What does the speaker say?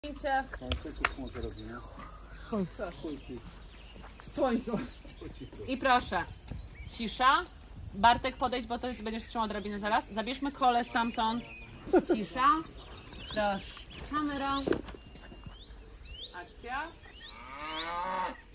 Zdjęcie. W słońcu. I proszę, cisza. Bartek, podejdź, bo to jest, będziesz trzymał drabinę zaraz. Zabierzmy kole stamtąd. Cisza. Proszę. Kamera. Akcja.